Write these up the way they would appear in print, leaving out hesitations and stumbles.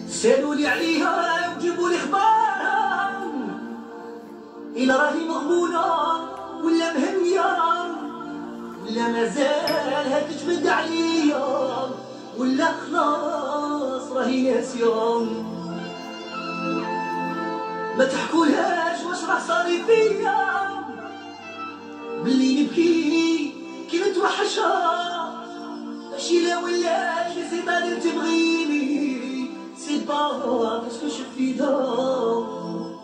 سالوا لي عليها وجيبوا لي اخبارها، إلا راهي مغبونة ولا مهنية ولا مازالها تجبد عليا ولا خلاص راهي ناسية. ما تحكولهاش واش راه صاري فيا، بلي نبكي كي نتوحشها، ماشي لا ولا جي سي با تبغيني، سي با باسكو شفيتها.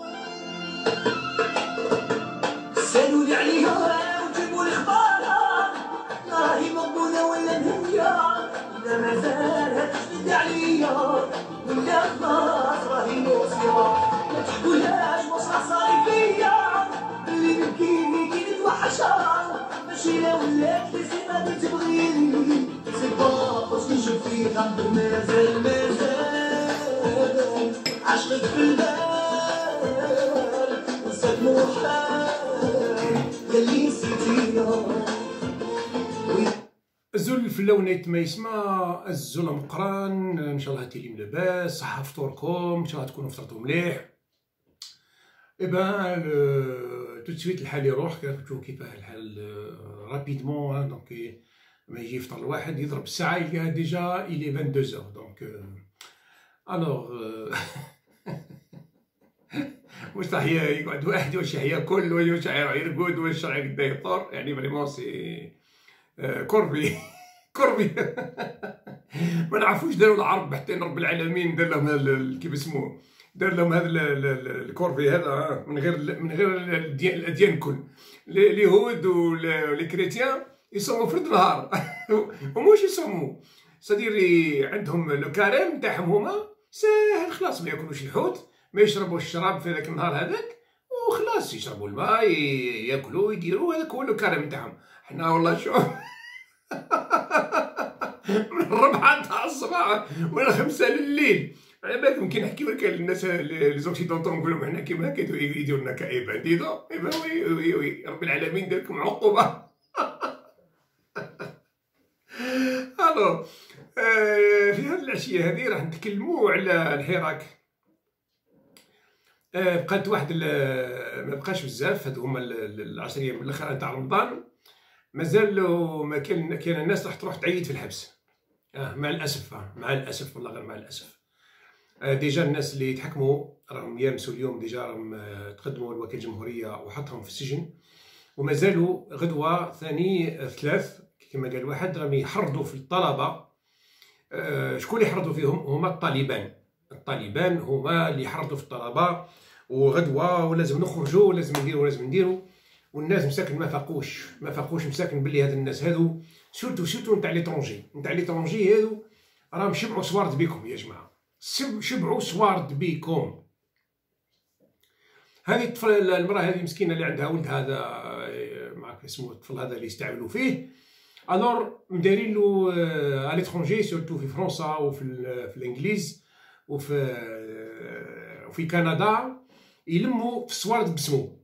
سالولي عليها وجيبوا لي اخبارها، راهي مغبونة ولا مهنية ولا مازالها تشد عليا ولا خلاص راهي ناسية. ما تحكولهاش واش راه صاري فيا، بلي نبكي كي نتوحشها، ماشي لا ولات لي سي ما تبغيني، سي با باسكو شفيتها. مازال عشقك في البال نسيت محال يلي نسيتيها. الزول في اللونيت ما يسمى الزول مقران. ان شاء الله هاتيلي لاباس، صحة فطوركم، ان شاء الله تكونوا فطرتوا مليح. ايبا تو سويت الحال يروح، كتشوفوا كيفاه الحال رابيدمون. دونك ما يجي يفطر الواحد يضرب الساعة يلقاها ديجا إلي 22 دونك الوغ واش راح يقعد واحد واش ياكل واش يرقد واش راح يبدا يفطر، يعني فريمون سي كوربي كوربي. ما نعرفوش داروا العرب حتى رب العالمين دار لهم كيف اسموه، دار لهم هذا الكوربي هذا من غير الاديان الكل. اليهود ولي كريتيان يصوموا فرد نهار ومش يصوموا صديري، عندهم لو كاريم تاعهم هما ساهل خلاص، ما ياكلوش الحوت، ما يشربوش الشراب في هذاك النهار هذاك، وخلاص يشربوا الماء ياكلوا يديروا، هذاك هو لو كاريم تاعهم. حنا والله شوف من الربعة تاع الصباح ولا 5 لليل، على بالك ممكن نحكيو لك الناس لي زوكسيدونتون نقول لهم حنا كيما هكا يديروا لنا كئيبه ديدو. ايوا وي رب العالمين دار لكم عقوبه. الو في هذه العشيه هذه راح نتكلموا على الحراك. بقات واحد ما بقاش بزاف، هادو هما ال10 ايام الاخرى تاع رمضان، مازال ما كاين الناس راح تروح تعيد في الحبس. مع الاسف، مع الاسف والله غير مع الاسف. ديجا الناس اللي يتحكموا راهم يامسوا اليوم، ديجا راهم تقدموا لوكيل الجمهوريه وحطهم في السجن، ومازالوا غدوه ثاني ثلاث كما قال واحد راهم يحرضوا في الطلبه. شكون اللي يحرضوا فيهم؟ هما الطالبان. الطالبان هما اللي يحرضوا في الطلبه، وغدوه ولازم نخرجوا ولازم نديروا. والناس مساكن ما فاقوش مساكن باللي هاد الناس هادو سورتو نتاع ليترونجي هادو راهم شبعوا صوارد بكم يا جماعه، شبعوا صوارد بكم. هذه الطفل المراه هذه مسكينه اللي عندها ولد هذا معك اسمه الطفل هذا اللي يستعملوا فيه، الور مدارين له على ليترونجي سورتو في فرنسا وفي الانجليز وفي كندا يلموا في الصوارد بسمو.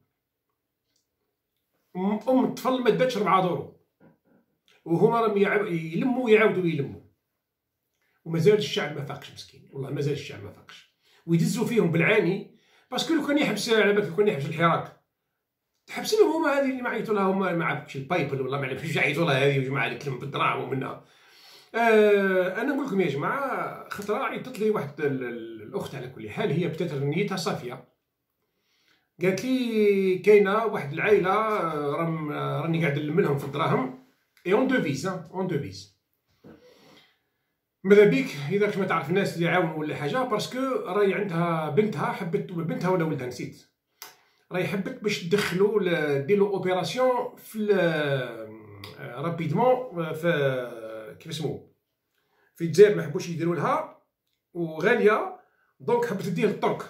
الطفل ما داتش 4 دورو وهما راهم يلموا يلموا، ومازال الشعب ما فاقش مسكين، والله مازال الشعب ما فاقش، ويدزوا فيهم بالعاني. باسكو لو كان يحبس على بالك، لو كان يحبس الحراك تحبس لهم هما هذه اللي ما عيطوا لها، هما ما عرفتش البايبل ولا ما عرفتش يعيطوا لها هذه وجماعه اللي تلم بالدراهم ومنها. انا نقول لكم يا جماعه، خطره عيطت لي واحد الاخت على كل حال، هي بتاتر نيتها صافيه، قالت لي كاينه واحد العائله راني قاعد نلم لهم في الدراهم اي اون دوفيز ماذا بيك اذا ما تعرف الناس اللي يعاونوا ولا حاجه، باسكو راهي عندها بنتها حبت، بنتها ولا ولدها نسيت، راهي حبت باش تدخلوا ديروا اوبيراسيون في رابيدمون في كيف اسمو في الجزائر، ما حبوش يديروا لها وغاليه، دونك حبت تديه للترك.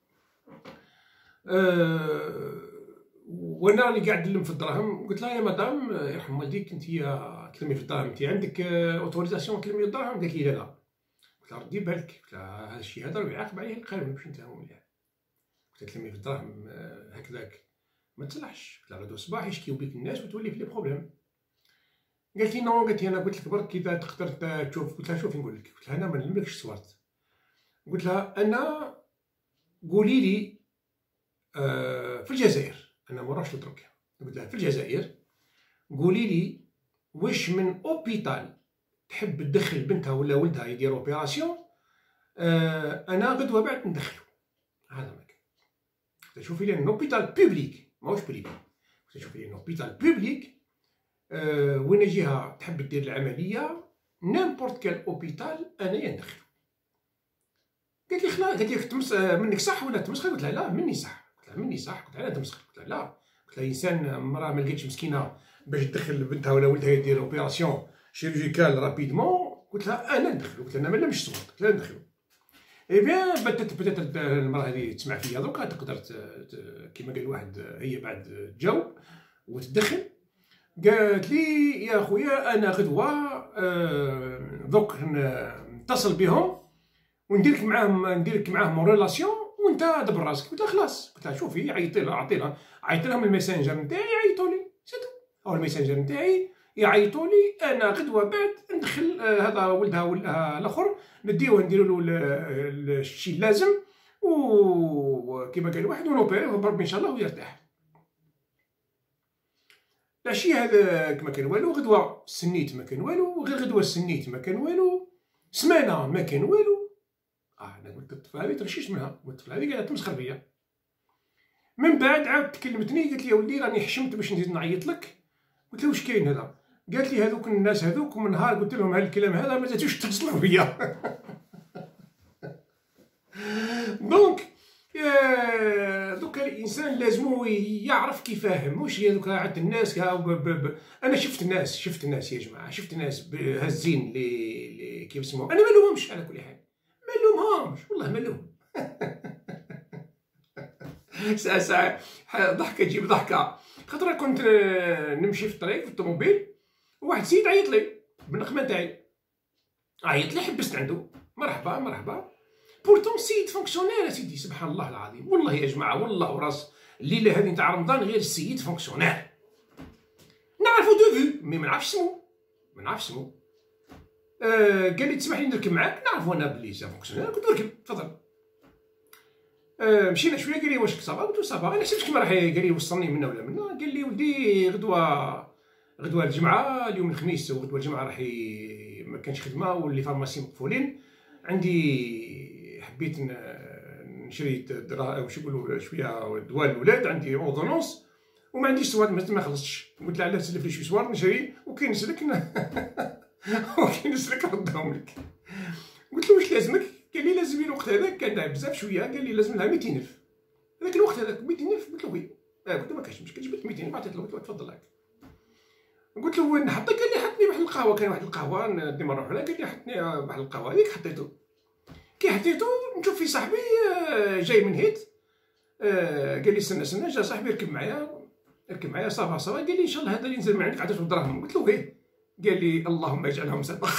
وانا راني قاعد نلم في الدراهم، قلت لها يا مدام يرحم والديك انت تلمي في الدراهم، انت عندك اوتوريزاسيون تلمي الدراهم؟ قالت لي لا. قلت لها ردي بالك، قلت لها هذا الشيء هذا راه يعاقب عليه القانون باش نتفاهموا مليح. قلت لها تلمي في الدراهم هكذاك ما تصلحش، قلت لها غدوه الصباح يشكيو بك الناس وتولي في لي بروبليم. قالت لي نو، قالت لي انا قلت لك برك اذا تقدر تشوف. قلت لها شوفي نقول لك، قلت لها انا ما نلملكش الصوارت، قلت لها انا قولي لي في الجزائر، انا ما نروحش لتركيا، قلت لها في الجزائر قولي لي واش من اوبيتال تحب تدخل بنتها ولا ولدها يديروا اوبيراسيون، انا غدوه بعد ندخلو. هذا ما كان. شوفي لي اوبيتال بوبليك ماهوش بريفي، شوفي لي اوبيتال بوبليك وين جهه تحب دير العمليه نيمبورت كال اوبيتال انايا ندخلو. قالت لي خلاص، قالت لي منك صح ولا تمسخر؟ قلت لها لا مني صح. قلت لها مني صح؟ قلت لها لا تمسخر. قلت لها لا، قلت لها انسان مراه ما لقيتش مسكينه باش تدخل بنتها ولا ولدها يدير اوبيراسيون شيرجيكال رابيدمون، قلت لها انا ندخلو. قلت لها انا ما نمش صوت، قلت لها ندخلو. اي بيان بدات المراه هذه تسمع فيا دوكا تقدر كيما قال واحد هي بعد تجاوب وتدخل. قالت لي يا خويا انا غدوه دوك نتصل بهم وندير لك معاهم ريلاسيون وانت دبر راسك. قلت لها خلاص. قلت لها شوفي عيط لهم الميسنجر نتاعي يعيطوا لي سيتو، او الميسنجر نتاعي يعيطوا لي انا غدوه بعد ندخل هذا ولدها ولا الاخر نديوه نديروا له الشيء اللازم وكيما قال واحد ونوبيريوه بربي ان شاء الله ويرتاح. العشيه هذاك ما كان والو، غدوه سنيت ما كان والو، غير غدوه سنيت ما كان والو، سمانه ما كان والو. انا قلت الطفل هذه تغشيش منها، والطفل هذه قاعده تمسخر بيا. من بعد عاود تكلمتني قالت لي يا ولدي راني حشمت باش نزيد نعيط لك. قلت لها واش كاين هذا؟ قالت لي هذوك الناس هذوك من نهار قلت لهم هذا الكلام هذا ما زادوش يتصلوا بيا. دونك دوكا الانسان لازمو يعرف كيف يفهم، واش هي دوكا عند الناس انا شفت الناس يا جماعه، شفت الناس هازين اللي كيف يسموهم. انا ما نلومهمش على كل حال، ما نلومهمش والله ما نلوم. ساعه ضحكه تجيب ضحكه. خاطر كنت نمشي في الطريق في الطوموبيل وواحد سيد عيط لي بالنقمه تاعي، عيط لي حبست عنده مرحبا مرحبا. بورتون سيد فونكسيونير سيدي، سبحان الله العظيم والله يا جماعه، والله وراس الليله هذه نتاع رمضان غير السيد فونكسيونير نعرفو دو فيو مي ما نعرفش سمو. قال لي تسمح لي نركب معاك؟ نعرفو انا بلي سي فونكسيونير. قلت له ركب تفضل. مشينا شويه قال لي واش صافا؟ قلت له صافا. انا حسبت كيما راح قال لي وصلني منا ولا منا. قال لي ولدي غدوه الجمعه اليوم الخميس وغدوه الجمعه راح ما كانش خدمه واللي فارماسي مقفولين عندي، حبيت نشري واش يقولوا شويه دواء الاولاد، عندي اوردونونس وما عنديش سواد ما خلصتش. قلت له علاش تسلف لي شويه سواد نشري وكي نسلك ردهم لك. قلت له واش لازمك؟ قال لي لازم الوقت هذاك كان بزاف شويه، قال لي لازم لها 200,000 هذاك الوقت هذاك 200,000. قلت له وي، قلت له ما كاينش مشكل، جبت 200,000 عطيت له. قلت له تفضل هاك. قلت له وين نحطك؟ قال لي حطني واحد القهوه، كاين واحد القهوه ديما نروح لها. قال لي حطني واحد القهوه هذيك، حطيته. كي حطيته نشوف في صاحبي جاي من هيت، قال لي استنى جا صاحبي ركب معايا صافا. قال لي ان شاء الله هذا اللي نزل من عندك عطيته دراهم. قلت له ايه. قال لي اللهم اجعلهم صدقه.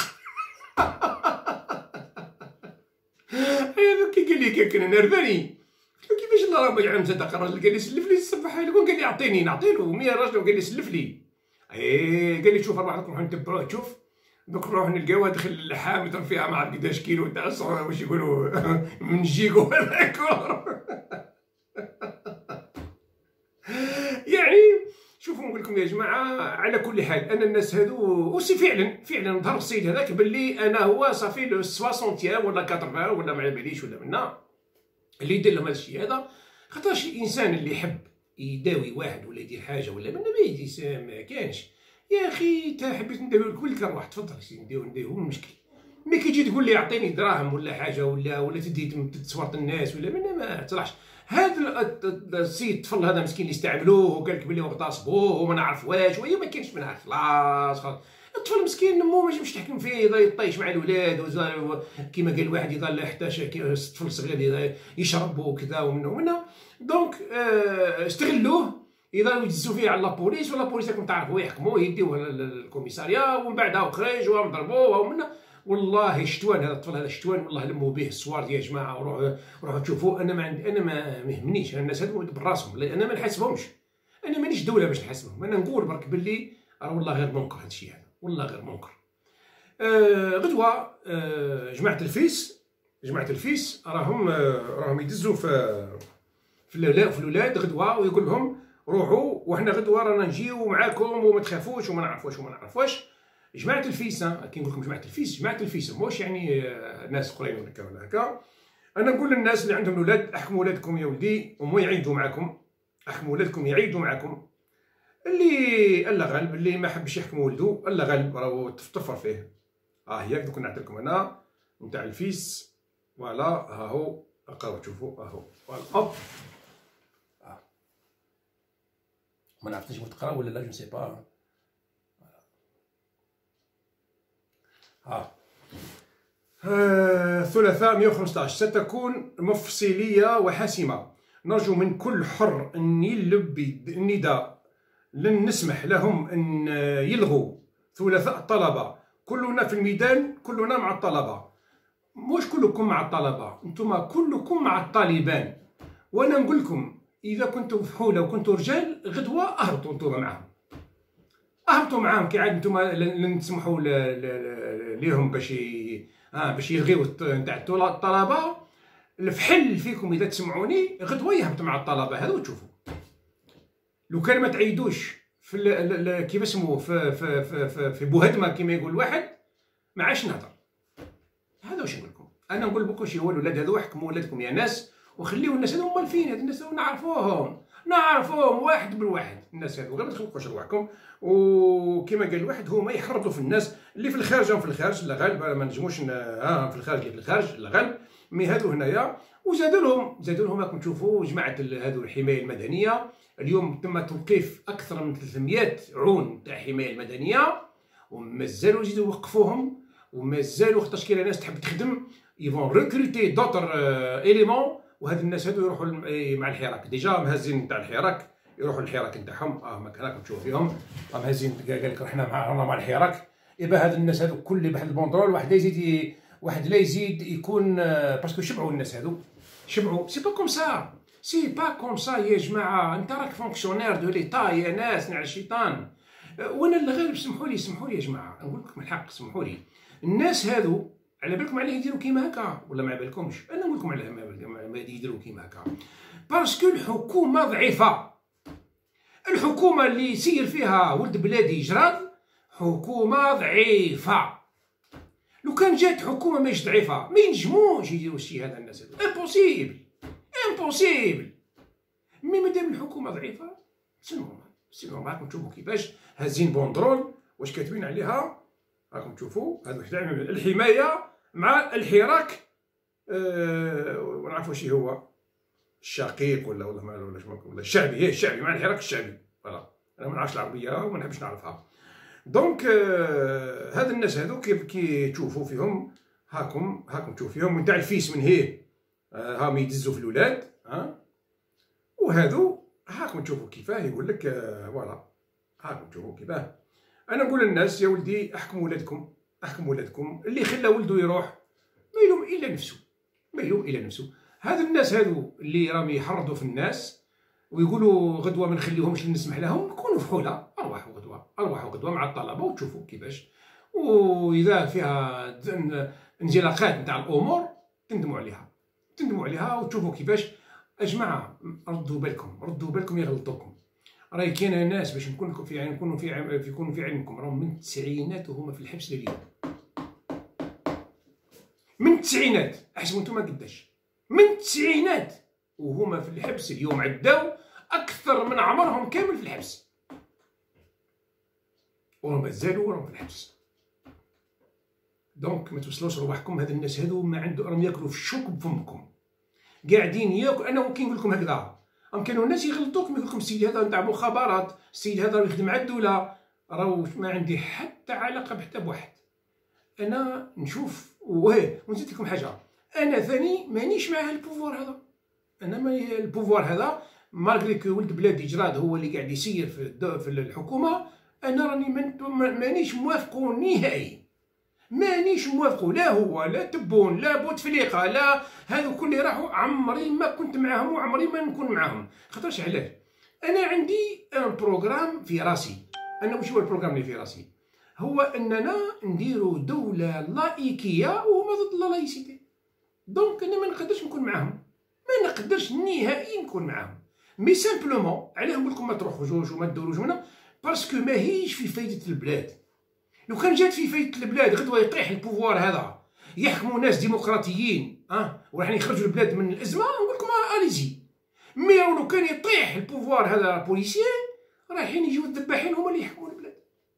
كي قال لي كان نرفاني. قلت له كيفاش اللهم يجعلهم صدقه؟ الراجل قال لي سلف لي السبحه يقول، قال لي اعطيني نعطيله 100 راجل، وقال لي سلف لي. قال لي شوف اربعه نروحو نتبعوه، شوف دوك نروح نلقاوها داخل اللحام يضرب فيها ما عرف قداش كيلو تاع واش يقولوا من جيكو هذاك. يعني شوفوا نقول لكم يا جماعه، على كل حال انا الناس هذو وسي فعلا ظهر السيد هذاك باللي انا هو صافي لو 60 ولا 80 ولا ما على باليش ولا منا اللي يدير لهم هذا الشيء هذا. خاطرش الانسان اللي يحب يداوي واحد ولا يدير حاجه ولا منا ما كانش يا اخي. تا حبيت نداوي لك ولك روح تفضل سيدي نداوي المشكل. مي كي تجي تقول لي اعطيني دراهم ولا حاجه ولا تدي تصورت الناس ولا منا ما تصلحش. هذا السيد الطفل هذا مسكين اللي استعملوه وقال لك بلي اغتصبوه وما نعرف واش وهي ما كاينش منها. خلاص الطفل مسكين مو ما تجيش تحكم فيه، يضل يطيش مع الولاد كيما قال واحد يضل حتى الطفل صغير يشرب وكذا ومنه. دونك استغلوه، يضلوا يدزوا فيه على لابوليس ولا بوليس راكم تعرفوا يحكموه يديوه للكوميساريا ومن بعدها وخرج وضربوه ومنه. والله شتوان هذا الطفل هذا شتوان والله لموا به الصوار يا جماعه وروحوا تشوفوا. انا ما يهمنيش الناس هذو براسهم، انا ما نحاسبهمش، انا مانيش دوله باش نحاسبهم. انا نقول برك باللي راه والله غير منكر هذا الشيء هذا، والله غير منكر. غدوه جماعه الفيس جماعه الفيس راهم يدزوا في الولاد غدوه، ويقول لهم روحوا وحنا غدوه رانا نجيو معاكم وما تخافوش وما نعرف واش. جماعه الفيس كي نقول لكم جماعه الفيس ماهوش يعني ناس اخرين ولا هكا. انا نقول للناس اللي عندهم اولاد احكموا ولادكم يا ولدي وما يعيدوا معكم، احكموا ولادكم يعيدوا معكم. اللي الله غالب، اللي ما حبش يحكم ولدو الله غالب راهو تفطفر فيه. ياك دوك نعطي لكم انا نتاع الفيس. فوالا ها هو بقاو تشوفوا ها هو فوالا. ما نعرفش واش تقرا ولا لا، جو سي با. ثلاثاء 115 ستكون مفصلية وحاسمة. نرجو من كل حر أن يلبي النداء لن نسمح لهم أن يلغوا ثلاثاء الطلبة. كلنا في الميدان، كلنا مع الطلبة. مش كلكم مع الطلبة، انتم كلكم مع الطالبان. وانا نقول لكم اذا كنتم فحولة وكنتم رجال غدوة اهبطوا انتم معاهم، اهبطوا معاهم كي عاد انتم لن تسمحوا ليهم باش يلغيو نتاع الطلبة. الفحل فيكم اذا تسمعوني غدوة يهبط مع الطلبة هذو وتشوفوا. لو كان ما تعيدوش في كيف اسمه في بوهدمة كيما يقول واحد، ما عادش نهضر. هذا واش نقول لكم. انا نقول لكم واش هو الولاد هذو، احكموا ولادكم يا ناس وخليو الناس هذو هما فين. هاد الناس هذو نعرفوهم واحد بالواحد. الناس هذو غير ما تخلقوش رواحكم. وكما قال الواحد هما يحرضوا في الناس اللي في الخارج. في الخارج لا غالب ما نجموش في الخارج لا غالب. مي هذو هنايا وزادوا لهم راكم تشوفوا جماعه هذو الحمايه المدنيه. اليوم تم توقيف اكثر من 300 عون تاع الحمايه المدنيه، ومازالوا يزيدوا يوقفوهم، ومازالوا خاطرش كاين ناس تحب تخدم يفون ريكروتي دوطر اليمون. وهاد الناس هادو يروحوا مع الحراك. ديجا مهزين تاع الحراك، يروحوا للحراك نتاعهم. ما راكم تشوفوا فيهم مهزين. قال لك حنا مع الحراك. يبقى هاد الناس هادو كل بواحد البوندرول، واحد لا يزيد يكون باسكو شبعوا الناس هادو، شبعوا. سي با كوم سا يا جماعه. انت راك فونكسيونير دو ليتا يا ناس نعل الشيطان. وانا اللي غير سمحوا لي يا جماعه، نقول لكم الحق سمحوا لي. الناس هادو على بالكم عليه يديروا كيما هكا ولا ما على بالكمش؟ انا نقول لكم علاه ما يديروا كيما هكا. باسكو الحكومه ضعيفه. الحكومه اللي يسير فيها ولد بلادي جراد حكومه ضعيفه. لو كان جات حكومه ماهيش ضعيفه ما ينجموش يديروا الشيء هذا. الناس هذو امبوسيبل. مي مادام الحكومه ضعيفه سي نورمال. راكم تشوفوا كيفاش هازين بوندرول واش كاتبين عليها. راكم تشوفوا هذا الحمايه مع الحراك. ما نعرف واش هو الشقيق ولا الشعبي. الشعبي مع الحراك الشعبي. فوالا انا ما نعرفش العربيه وما نحبش نعرفها. دونك هاد الناس هادو كي تشوفوا فيهم هاكم تشوفوا فيهم نتاع الفيس من هيه هاهم يدزوا في الولاد. وهادو هاكم تشوفوا كيفاه يقول لك فوالا. هاكم تشوفوا كيفاه. انا نقول للناس يا ولدي احكموا ولادكم. اللي خلى ولده يروح ما يلوم الا نفسه. هاد الناس هادو اللي راهم يحرضوا في الناس ويقولوا غدوه ما نخليهمش نسمح لهم، كونوا فحوله. اروحوا غدوه مع الطلبه وتشوفوا كيفاش. واذا فيها انزلاقات نتاع الامور تندموا عليها وتشوفوا كيفاش. اجماعه ردوا بالكم يغلطوكم. راهي كاينه ناس باش نكونوا في علمكم راهم من التسعينات وهما في الحبس لليوم. من التسعينات احسبوا انتم قداش. من التسعينات وهما في الحبس اليوم عداو اكثر من عمرهم كامل في الحبس، ومازالوا راهم في الحبس. دونك ما توصلوش رواحكم. هاد الناس هادو ما عنده راهم ياكلوا في الشوك بفمكم، قاعدين ياكل. انا كي نقول لكم هكذا كانوا الناس يغلطوكم يقول لكم السيد هذا نتاع مخابرات، السيد هذا يخدم على الدوله. راهو ما عندي حتى علاقه بحتى بواحد. انا نشوف ونزيد لكم حاجه. انا ثاني مانيش مع البوفوار هذا. انا ما البوفوار هذا مالغري كو ولد بلادي جراد هو اللي قاعد يسير في الحكومه. انا راني مانيش موافقه نهائي. مانيش موافقه لا هو لا تبون لا بوتفليقه لا هذو كل اللي راحوا. عمري ما كنت معاهم وعمري ما نكون معاهم. خاطرش علاش؟ انا عندي ان بروغرام في راسي. انا واش هو البروغرام اللي في راسي؟ هو اننا نديروا دوله لايكيه وهما ضد لا لايسيتي. دونك انا ما نقدرش نكون معاهم، ما نقدرش نهائيا نكون معاهم. مي سامبلومون علاه نقول لكم ما تروحوش وما ديروش هنا، باسكو ماهيش في فايده البلاد. لو كان جات في فايده البلاد غدوه يطيح البوفوار هذا، يحكموا ناس ديمقراطيين وراح يخرجوا البلاد من الازمه، نقول لكم اليزي. مي لو كان يطيح البوفوار هذا بوليسيين، رايحين يجيو الذباحين هما اللي يحكموا البلاد.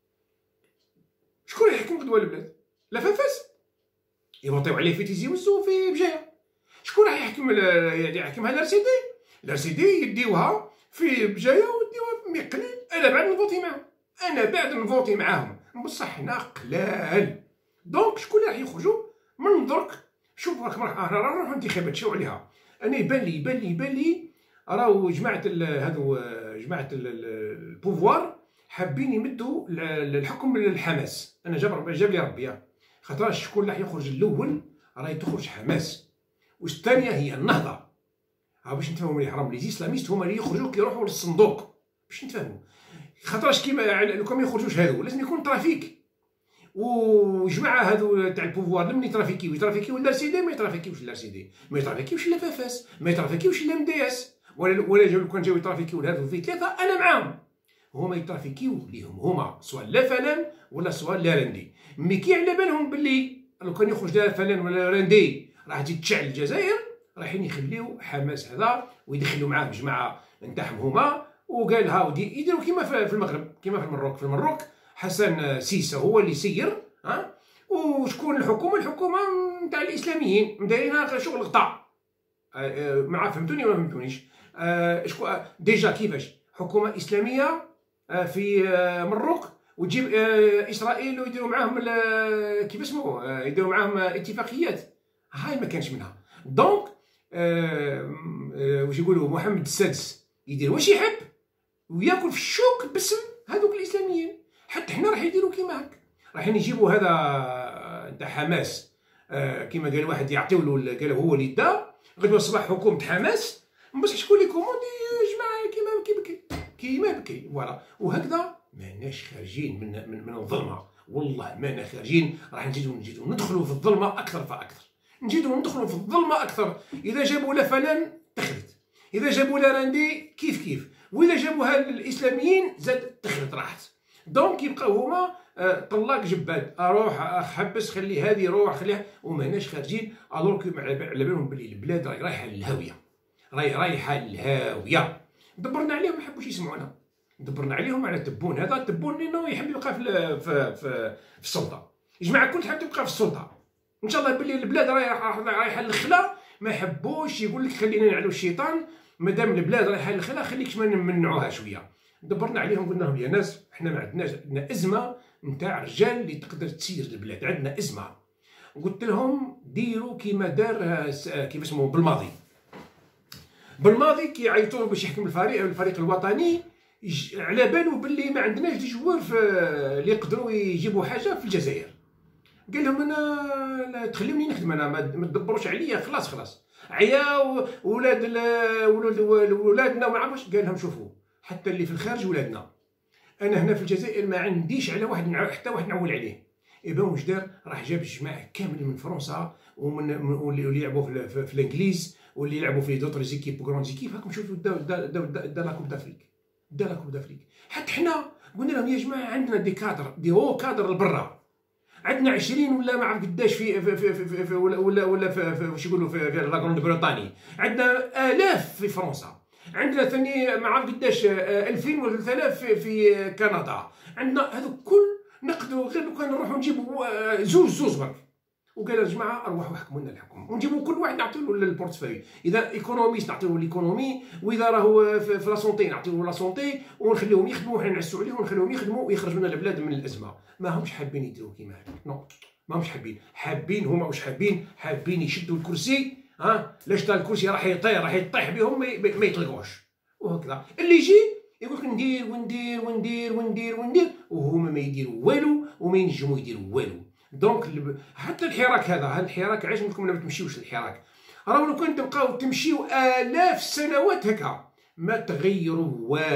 شكون يحكم غدوه البلاد؟ لا فافاس يوطيو عليه في تيزي وزو في بجايه. شكون راح يحكمها الارسيدي يديوها في بجايه ويديوها مقليل. انا بعد نفوتي معاهم، انا بعد نفوتي معاهم، بصح حنا قلال. دونك شكون راح يخرجوا من درك؟ شوف راح نروحو انتخابات شو عليها. انا يبان لي راهو جماعه جماعه البوفوار حابين يمدوا الحكم للحماس. انا جاب لي ربي، خاطرش شكون راح يخرج الاول؟ راهي تخرج حماس، والثانيه هي النهضه. باش نتفاهموا مليح، راهم لي زيسلاميست هما اللي يخرجوا كيروحوا للصندوق باش نتفاهموا. خاطرش كيما لو كان ما يخرجوش هادو لازم يكون ترافيك، وجماعه هادو تاع البوفوار لمن يترافيكيو الارسيدي، ما يترافيكيوش الارسيدي، ما يترافيكيوش لا فافاس، ما يترافيكيوش لا مدياس، ولا لو كان جاو يترافيكيو هادو في ثلاثه انا معاهم. هما يترافيكيو ليهم هما سواء لا فلان ولا سواء لا رندي. مي كي على بالهم باللي لو كان يخرج لا فلان ولا رندي راح تجي تشعل الجزائر، رايحين يخليو حماس هذا ويدخلوا معاه جماعه نتاعهم هما، وقال هاودي يديروا كيما في المغرب، كيما في المروك حسن سيسا هو اللي سير. وشكون الحكومه نتاع الاسلاميين مدايرينها شغل غطاء. ما فهمتوني ولا فهمتونيش؟ ديجا كيفاش حكومه اسلاميه في مروك وتجيب اسرائيل ويديروا معاهم كيف اسمه، يديروا معاهم اتفاقيات، هاي ما كانش منها. دونك واش يقولوا محمد السادس يدير واش يحب وياكل في الشوك باسم هذوك الاسلاميين. حتى حنا راح يديروا كيما هكا، رايحين يجيبوا هذا نتاع حماس كيما قال واحد يعطيو له، قال هو اللي دا غدوه الصباح حكومه حماس، بصح شكون اللي كوموندي جماعه كيما بكي فوالا. وهكذا ماناش خارجين من الظلمه، والله مانا خارجين، راح نزيدو ندخلوا في الظلمه اكثر فاكثر، ندخلوا في الظلمه اكثر. اذا جابوا لا فلان تخلت، اذا جابوا لا راندي كيف، واذا جابوها الاسلاميين زاد تخلت راحت. دونك يبقاو هما طلاق جباد، اروح احبس خلي هذه روح خليها، وماناش خارجين. الوغ على بالهم بلي البلاد راهي رايحه للهاويه، رايحه للهاويه. دبرنا عليهم ما حبوش يسمعونا، دبرنا عليهم على التبون هذا. التبون لانه يحب يبقى في السلطه. يا جماعه كل تحب تبقى في السلطه، ان شاء الله بلي البلاد رايحه للخلا. ما يحبوش يقول لك خلينا نعلو الشيطان، مادام البلاد رايحه للخلا خليك ما نمنعوها شويه. دبرنا عليهم قلنا لهم يا ناس احنا ما عندناش، عندنا ازمه نتاع رجال اللي تقدر تسير البلاد، عندنا ازمه. قلت لهم ديروا كيما دار كيف اسمه بالماضي كي عيطوا باش يحكم الفريق الوطني، على بالو باللي ما عندناش دي جوار اللي يقدروا يجيبوا حاجه في الجزائر. قال لهم انا لا تخلوني نخدم، انا ما تدبروش عليا، خلاص عيا ولادنا وما عرفوش. قال لهم شوفوا حتى اللي في الخارج ولادنا، انا هنا في الجزائر ما عنديش على واحد حتى واحد نعول عليه. ايبا واش دار؟ راح جاب الجماعه كامل من فرنسا واللي يلعبوا في الانجليز واللي يلعبوا في دوطر زيكيب وكرون زيكيب. هاكم شوفوا دا لا كوب دافريك. حتى حنا قلنا لهم يا جماعه عندنا دي هو كادر لبرا، عندنا 20 ولا ما عرف قداش في ولا في واش يقولوا في لا غروند بريطاني، عندنا آلاف في فرنسا، عندنا ثاني ما عرف قداش 2000 ولا 3000 في كندا. عندنا هذو كل نقدروا غير لو كان نروحوا نجيبوا زوز برك. وقال يا جماعه اروحوا حكموا لنا الحكم، ونجيبوا كل واحد نعطيو له البورتفوي. اذا ايكونوميست نعطيو له الايكونومي، واذا راهو في لا سونتي نعطيو له لا سونتي، ونخليهم يخدموا وحنا نعسوا عليهم ونخليهم يخدموا ويخرجوا لنا البلاد من الازمه. ما همش حابين يديروا كيما هكا، نو ما همش حابين هما واش حابين يشدوا الكرسي. لاش تا الكرسي راح يطير، راح يطيح بهم ما يطلقوش. وهكذا اللي يجي يقول لك ندير وهما ما يديروا والو وما ينجموا يديروا والو. دونك حتى الحراك هذا الحراك علاش نقول لكم ما تمشيوش للحراك؟ راهو لو كان تبقاو تمشيو آلاف السنوات هكا ما تغيروا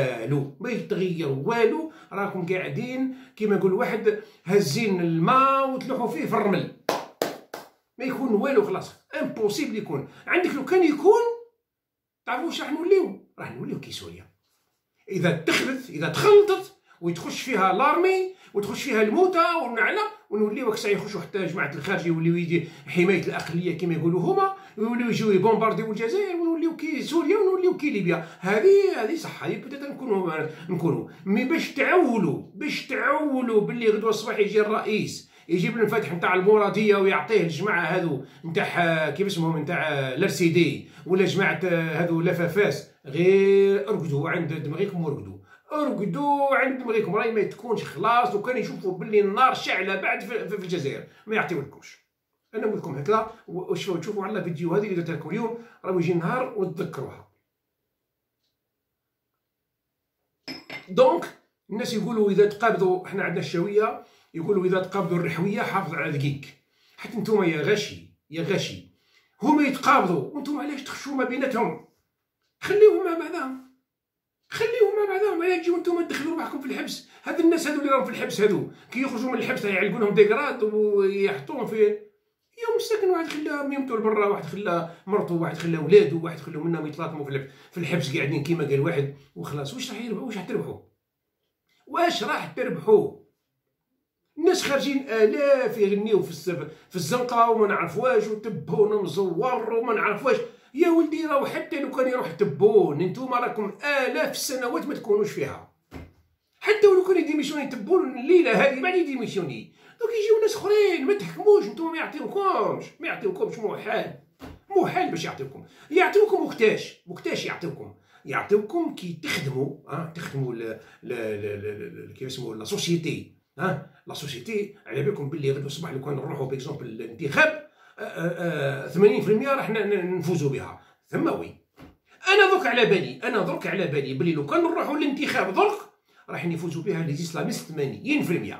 والو، راكم قاعدين كيما يقول واحد هازين الماء وتلوحوا فيه في الرمل. ما يكون والو خلاص امبوسيبل يكون عندك. لو كان يكون تعرفوا واش راح نوليو؟ راح نوليو كي سوريا اذا تخلطت ويتخش فيها لارمي وتخش فيها الموتى والنعله، ونوليو ساعه يخشوا حتى جماعه الخارج يوليو يجي حمايه الاقليه كما يقولوا هما، ويوليو يجيو يبومبارديو الجزائر، ونوليو كي سوريا ونوليو كي ليبيا. هذه صح، هذه بدات نكونوا مي باش تعولوا باللي غدوه الصباح يجي الرئيس يجيب الفتح نتاع المراديه ويعطيه الجماعه هذو نتاع كيف اسمهم نتاع الارسيدي ولا جماعه هذو لفافاس، غير ارقدوا عند دماغكم ارقدوا عند دماغكم، راهي ما تكونش خلاص. وكان يشوفوا باللي النار شعله بعد في الجزائر ما يعطيولكمش. انا نقول لكم هكذا، وشوفوا على الفيديو هذه اللي درتها لكم اليوم، راهو يجي نهار وتذكروها. دونك الناس يقولوا اذا تقابضوا، احنا عندنا الشاويه يقولوا اذا تقابضوا الرحويه حافظ على دقيق. حتى نتوما يا غاشي هما يتقابضوا وانتم علاش تخشوا ما بيناتهم؟ خليهم مع بعضهم، علاش تجيو نتوما تدخلوا روحكم في الحبس؟ هاد الناس هادو اللي راهم في الحبس هادو كي يخرجوا من الحبس يعلقوا لهم ديكرات ويحطوهم في يوم مساكن. واحد خلاه ميمتو لبرا، واحد خلاه مرتو، واحد خلاه ولادو، واحد خلوا منهم يتلاطموا في الحبس قاعدين كيما قال واحد وخلاص. واش راح يربحوا؟ واش راح تربحوا؟ الناس خارجين آلاف يغنيو في الزنقه وما نعرفواش، وتبون مزور وما نعرفواش. يا ولدي راهو حتى لو كان يروح تبون نتوما راكم آلاف السنوات ما تكونوش فيها. حتى ولو كان يديميسيوني تبون الليله هذه بعد يديميسيوني، دوك يجيو ناس اخرين ما تحكموش نتوما، ما يعطيوكمش محال باش يعطيوكم وقتاش يعطيوكم كي تخدموا كيف اسمه لا سوسيتي. لا سوسيتي على بالكم باللي غدوه الصباح لو كان نروحوا باكزومبل الانتخاب 80% راح نفوزوا بها ثم وي. انا درك على بالي باللي لو كان نروحوا للانتخاب درك راح يفوزوا بها لي اسلاميست 80%.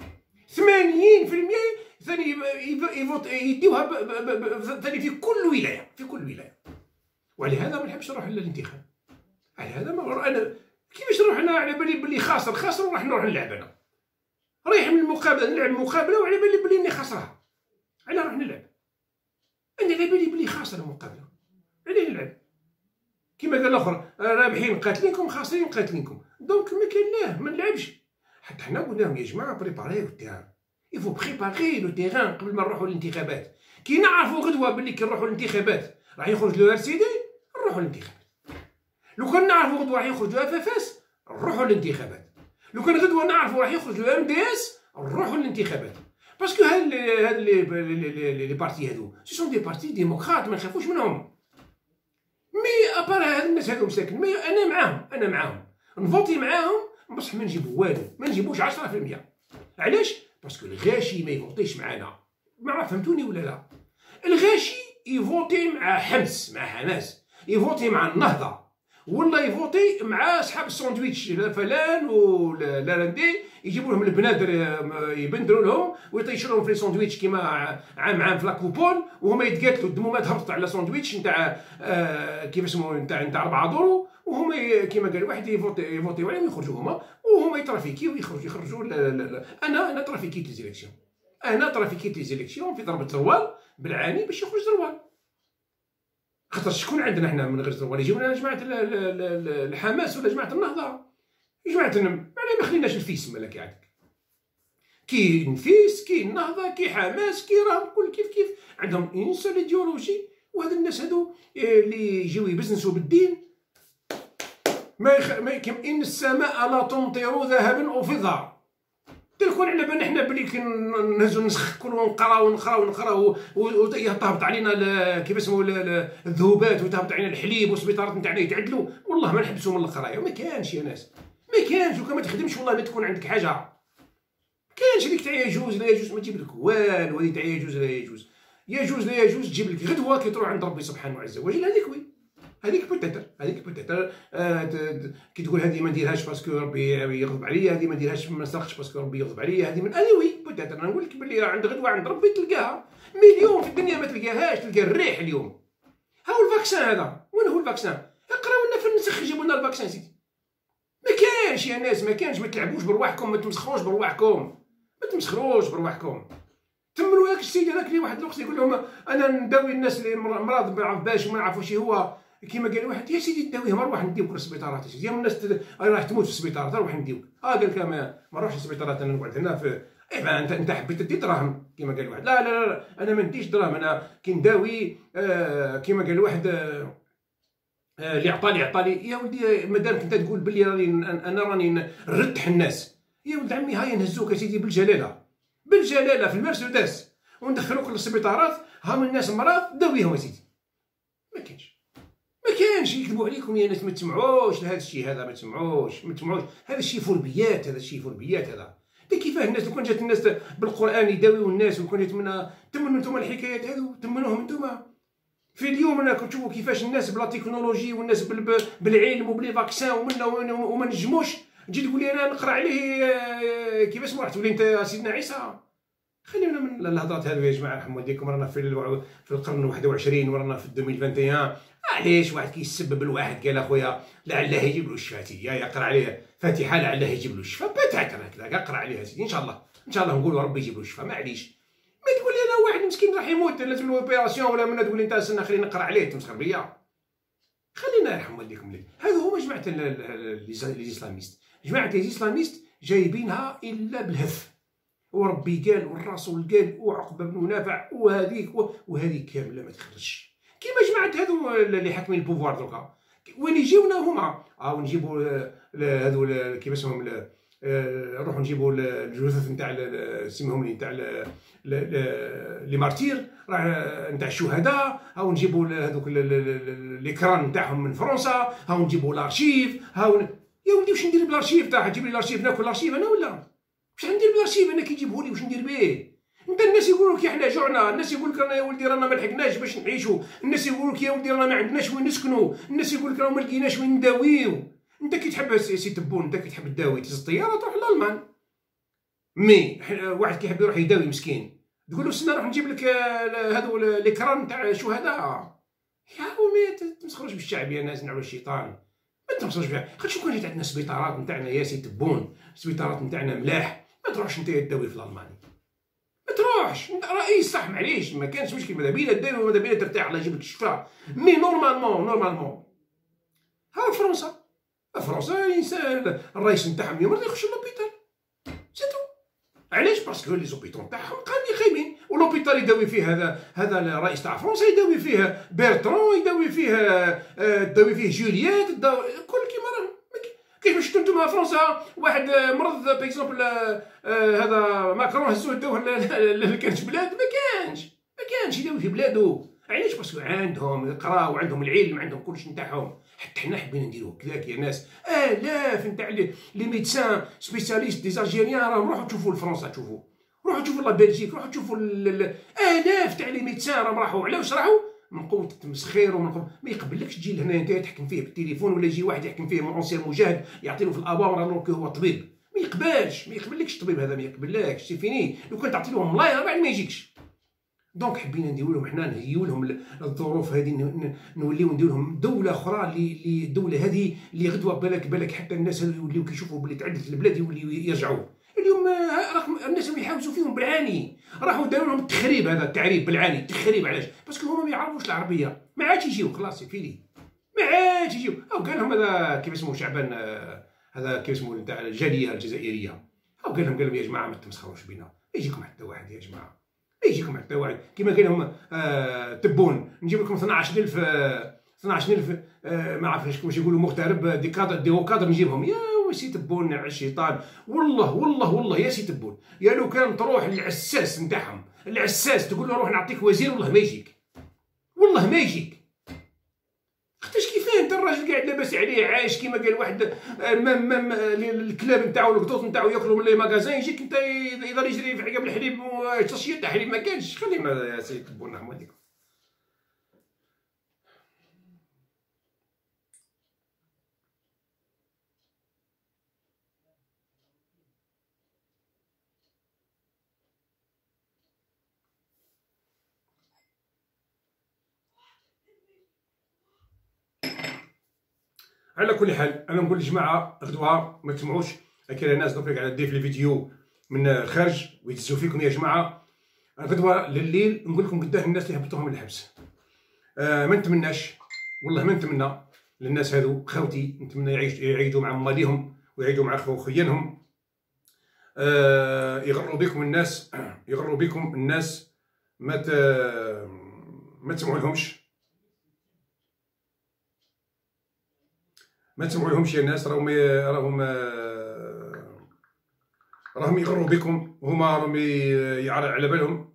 ثاني يديوها ثاني في كل ولايه. ولهذا ما نحبش نروح للانتخاب. على هذا ما انا كيفاش نروح انا على بالي باللي خاسر وراح نروح نلعب. انا رايح من المقابله نلعب مقابله وعلى بالي باللي اني خاسرها. علاه نروح نلعب؟ انا على بالي باللي خاسر المقابله، علاه نلعب؟ كيما قال الاخر رابحين قاتلينكم خاسرين قاتلينكم. دونك ما كان ما نلعبش. حتى حنا قلنا لهم يا جماعه بريباريو التيران، يفو بريباري لو تيران قبل ما نروحوا للانتخابات. كي نعرفوا غدوه باللي كي نروحوا للانتخابات راح يخرج لو ارسيدي نروحوا للانتخابات. لو كان نعرفوا غدوه راح يخرج لو افافاس نروحوا للانتخابات. لو كان غدوه نعرفوا راح يخرج لو ام دي اس نروحوا للانتخابات. باسكو هاد لي بارتي هادو سي سون دي بارتي ديموقراط ما نخافوش منهم. مي ابار هاد الناس هادو مساكن انا معاهم نفوتي معاهم بصح ما نجيبو والو، ما نجيبوش 10%. علاش؟ باسكو الغاشي ما يفوتيش معانا. ما فهمتوني ولا لا؟ الغاشي يفوتي مع حماس، يفوتي مع النهضه، ولا يفوتي مع صحاب الساندويتش فلان ولا لاندي، يجيبوا لهم البنادر يبندروا لهم ويطيشوا لهم في الساندويتش كيما عام في لاكوبون، وهما يتقاتلوا الدمومات هبطت على ساندويتش نتاع كيف اسمه نتاع 4 دورو، وهما كيما قال واحد يفوتي عليهم يخرجوا هما، وهما يترافيكيو ويخرجوا. انا ترافيكيت ليزيليكسيون، ترافيكيت ليزيليكسيون في ضربه زروال بالعاني باش يخرج زروال. خاطر شكون عندنا حنا من غير زروال؟ يجيو لنا جماعه الحماس ولا جماعه النهضه. جماعه علاه ما خليناش الفيس مالا كي عندك كي نفيس كي النهضه كي حماس كي راهم كل كيف عندهم اون سول ايديولوجي. وهاد الناس هادو اللي يجيو يبزنسوا بالدين ما ان السماء لا تمطر ذهبا وفضه. تلكون على بالنا حنا بلي كي نهزو نسخ ونقراو وتهبط علينا كيف اسمه الذهوبات وتهبط علينا الحليب والسبيطارات نتاعنا يتعدلوا. والله ما نحبسوا من القرايه. ما كانش يا ناس، ما كانش. وكان ما تخدمش والله ما تكون عندك حاجه. ما كانش هذيك تاع يجوز لا يجوز ما تجيب لك والو. هذيك تاع يجوز لا يجوز تجيب لك غدوه كي تروح عند ربي سبحانه وعز وجل. هذيك بوتيتر كي تقول هذه ما نديرهاش باسكو ربي يغضب عليا، هذه ما نديرهاش ما نسرقش باسكو ربي يغضب عليا، هذه من وي بوتيتر. انا نقول لك باللي عند غدوه عند ربي تلقاها. مليون في الدنيا ما تلقاهاش. تلقى الريح اليوم. هاو الفاكسان هذا. وين هو الفاكسان؟ اقراو لنا في النسخ جيبوا لنا الفاكسان سيدي. ما كانش يا ناس، ما كانش. ما تلعبوش برواحكم، ما تمسخروش برواحكم. تمنوا ياك السيد هذاك اللي واحد الوقت يقول لهم انا نداوي الناس اللي مرض ما عرفش وما نعرفوش هو كيما قال واحد، يا سيدي نداويهم نروح نديوك للسبيطارات يا سيدي، الناس راح تموت في السبيطارات نروح نديوك. قال لك ما نروحش للسبيطارات، انا نقعد هنا في ايوا انت حبيت تدي دراهم كيما قال واحد، لا لا لا انا ما نديش دراهم، انا كي نداوي كيما قال واحد اللي عطالي يا ولدي مادامك انت تقول بلي انا راني نرتح الناس، يا ولد عمي هيا نهزوك يا سيدي بالجلاله في المرسيدس وندخلوك للسبيطارات، ها من الناس مرض داويهم يا سيدي. ما كانش يكذبوا عليكم يا ناس، ما تسمعوش لهذا الشيء هذا، ما تسمعوش هذا الشيء فربيات، هذا كيفاه الناس لو كان جات الناس بالقران يداويو الناس وكان يتمنى تمنوا نتوما الحكايات هذو تمنوهم نتوما. في اليوم انا كنت تشوفوا كيفاش الناس بلا تكنولوجي والناس بالعلم وبلي فاكسان وما نجموش، تجي تقول لي انا نقرا عليه كيفاش راح تولي انت سيدنا عيسى. خلينا من الهضرات هذو يا جماعه رحم والديكم، رانا في القرن 21 ورانا في 2021. علاش واحد كيسبب الواحد قال اخويا لعله يجيب له الشفاء، يا يقرا عليه فاتحه لعله يجيب له الشفاء، بتاعك هكذا اقرا عليها سيدي ان شاء الله نقولوا ربي يجيب له الشفاء. معليش ما تقول لي انا واحد مسكين راح يموت لازم له اوبيراسيون ولا من تقول لي انت استنى خليني نقرا عليه تمسخر بيا. خلينا يرحم والديكم لي. هذو هما جماعه الاسلاميست، جماعه الاسلاميست جايبينها الا بالهف، وربي قال والرسول قال وعقبه بن نافع وهذيك كامله ما تخرجش. كيما جماعه هذو اللي حاكمين البوفوار دوكا وين يجيونا هما نجيبوا هذو كيما اسمهم نروحوا نجيبوا الجثث نتاع سميهم نتاع لي مارتير نتاع الشهداء، هاو نجيبوا هذوك ليكران نتاعهم من فرنسا، هاو نجيبوا الارشيف يا ولدي واش ندير بالارشيف تاعها؟ تجيب لي الارشيف ناكل الارشيف انا ولا واش ندير بالارشيف انا؟ كيجيبوا لي واش ندير به؟ انت الناس يقولوا لك احنا جوعنا، الناس يقول لك يا ولدي رانا ما لحقناش باش نعيشوا، الناس يقول لك يا ولدي رانا ما عندناش وين نسكنوا، الناس يقول لك رانا ما لقيناش وين نداويو. انت كي تحب سي تبون، انت كي تحب تداوي تهز الطياره تروح لالمان، مي واحد كيحب يروح يداوي مسكين تقول له استنى نروح نجيب لك هذو ليكران تاع الشهداء. يا ولدي تمسخروش بالشعب يا ناس نعبد الشيطان، ما تمسخروش بها. خاطر شكون اللي عندنا سبيطارات نتاعنا يا سي تبون، سبيطارات نتاعنا ملاح، ما تروحش انت تداوي في الالماني، ما تروحش انت رئيس صح معليش ما كانش مشكل، ماذا بينا تداوي وماذا بينا ترتاح الله يجيب لك الشفاء، مي نورمالمون ها فرنسا الانسان الرئيس نتاعهم يمرض يخش لوبيتال سيتو. علاش؟ باسكو لي زوبيتون نتاعهم خايبين، ولوبيتال يداوي فيه هذا الرئيس تاع فرنسا، يداوي فيه بيرترون، يداوي فيه جولييت، كل كيما راهم. كيفاش شفتوا نتوما فرنسا واحد مرض باغ اكزومبل هذا ماكرون هزوه داوه كانش بلاد، ما كانش يداوي في بلادو. علاش؟ باسكو عندهم القراء وعندهم العلم عندهم كلشي نتاعهم. حتى حنا حبينا نديرو كذاك يا ناس، الاف نتاع لي ميدسان سبيسياليست دي زالجيريان راهم روحوا تشوفوا لفرنسا، روحوا تشوفوا لا بلجيك، روحوا تشوفوا الاف تاع لي ميدسان راهم راحوا. علاش راحوا؟ من قوه التمسخير ومن قوة ما يقبلكش تجي لهنا انت تحكم فيه بالتليفون ولا يجي واحد يحكم فيه اونسيان مجاهد يعطيله في الاباور انه هو طبيب. ما يقبلكش الطبيب هذا، ما يقبلكش سي فيني. لو كان تعطي لهم ملاير بعد ما يجيكش. دونك حبينا نديرو لهم حنا نهيو لهم الظروف هذه، نوليو نديرو لهم دوله اخرى اللي الدوله هذه اللي غدوه بالك حتى الناس يوليو كيشوفوا بلي تعدت البلاد يوليو يرجعوا. اليوم راكم الناس اللي يحاوسوا فيهم بالعاني، راحوا داروا لهم التخريب، هذا التعريب بالعاني التخريب. علاش؟ باسكو هما ما يعرفوش العربيه، ما عادش يجيو خلاص فيني، ما عادش يجيو. او قال لهم هذا كيف اسمه شعبان، هذا كيف اسمه تاع الجاليه الجزائريه، او قال لهم يا جماعه ما تمسخروش بينا، ما يجيكم حتى واحد يا جماعه، ما يجيكم حتى واحد. كيما قال لهم تبون نجيب لكم 12000 ما عرفتش واش يقولوا مغترب دي وكادر نجيبهم. يا سي تبون على الشيطان، والله يا سي تبون، يا لو كان تروح للعساس نتاعهم، العساس تقول له روح نعطيك وزير، والله ما يجيك. خاطرش كيفاه انت الراجل قاعد لاباس عليه عايش كيما قال واحد الكلاب نتاعو القطوط نتاعو ياكلوا من لي ماغازان، يجيك انت يضل يجري في عقب الحليب وتصشيه تاع حليب ما كانش. خلي يا سي تبون رحمه عليكم. على كل حال انا نقول للجماعه غدوه ما تسمعوش كاين ناس دوك قاعده دير في الفيديو من الخارج ويدزوا فيكم يا جماعه. غدوه لليل نقول لكم قداه الناس اللي هبطوهم للحبس. ما نتمناش، والله ما نتمنى للناس هذو خوتي، نتمنى يعيدوا مع ماليهم ويعيدوا مع خويانهم. يغروا بكم الناس، يغروا بكم الناس، ما تسمعوا لهمش، ما تسمعوا لهمش يا ناس. راهم يغروا بكم، هما راهم على بالهم.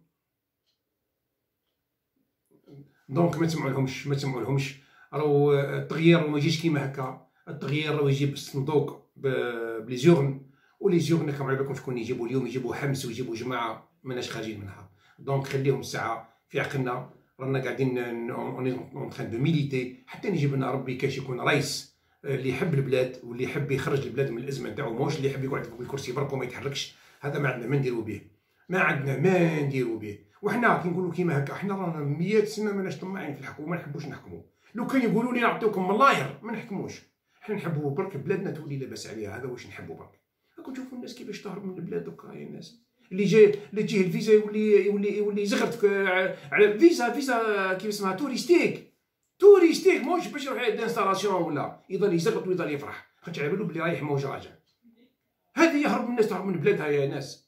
دونك ما تسمعوا لهمش، ما تسمعوا لهمش. راهو التغيير ما يجيش كيما هكا، التغيير راهو يجي بالصندوق بلي زورن، ولي زورن راكم على بالكم شكون يجيبوا اليوم، يجيبوا حمس ويجيبوا جماعه ماناش خارجين منها. دونك خليهم الساعه في عقلنا، رانا قاعدين اون تران دو ميليتي حتى يجيب لنا ربي كاش يكون رئيس اللي يحب البلاد واللي يحب يخرج البلاد من الازمه نتاعو، موش اللي يحب يقعد في الكرسي برك وما يتحركش. هذا ما عندنا ما نديرو به، ما عندنا ما نديرو به. وحنا كي نقولوا كيما هكا، حنا رانا 100 سنه ماناش طماعين في الحكم، ما نحبوش نحكموا. لو كان يقولوا لي نعطيوكم ملاير ما نحكموش، حنا نحبوا برك بلادنا تولي لاباس عليها، هذا واش نحبوا برك. راكم تشوفوا الناس كيفاش تهرب من البلاد دوكا يا الناس، اللي تجيه الفيزا يولي يزغرتك على فيزا كيف اسمها توريستيك موش باش يروح دانستالاسيون ولا يضل يزغط ويضل يفرح، خاطش على بالو بلي رايح موج راجع. هذه يهرب الناس، تهرب من بلادها يا ناس.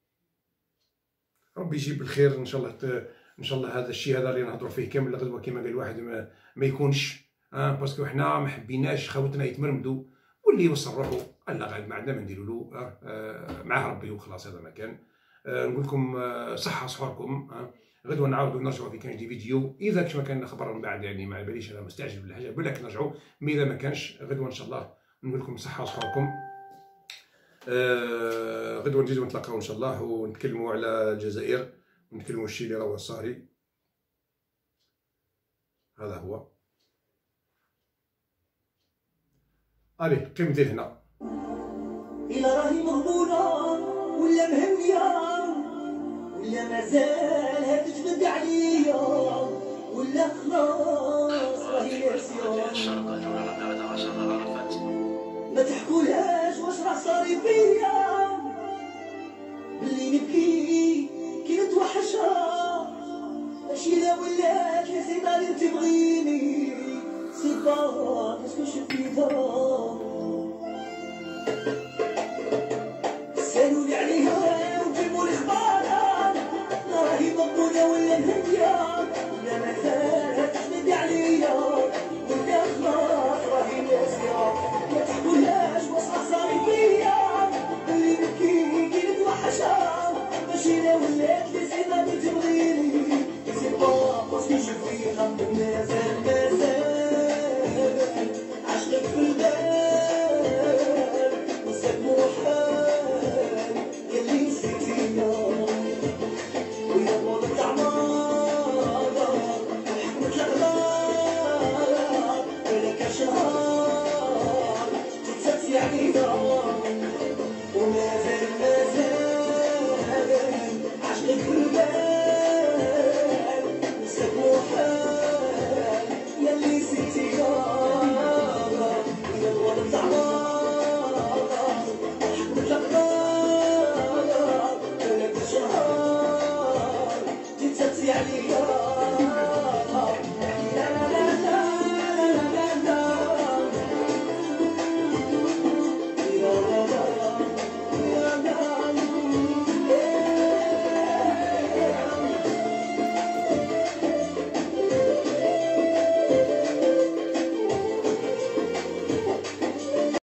ربي يجيب الخير ان شاء الله. ان شاء الله هذا الشيء هذا اللي نهضروا فيه كامل غدوه كما قال واحد ما يكونش، باسكو حنا ما حبيناش خوتنا يتمرمدوا، واللي يوصل روحو الله غالب ما عندنا ما نديروا له، معاه ربي وخلاص. هذا ما كان. نقول لكم صحه صحوركم. غدوه نعاودوا نرجعوا في كان دي فيديو، اذا كما كان خبر من بعد يعني ما باليش انا مستعجل بالحاجه، بالك نرجعوا. مي اذا ما كانش غدوه ان شاء الله نقول لكم صحه صحوركم. غدوه نجيو نتلاقاو ان شاء الله ونتكلموا على الجزائر، ونتكلموا الشيء اللي راهو صاري. هذا هو. الي قيم ديال هنا إلا راهي مغبونة ولا مهنية ولا مازالها تجبد عليا ولا خلاص راهي ناسية، ما تحكولهاش واش راه صاري فيا، بلي نبكي كي نتوحشها، ماشي لا ولات يا سيدي تبغيني سي با كاسكو شو فيها.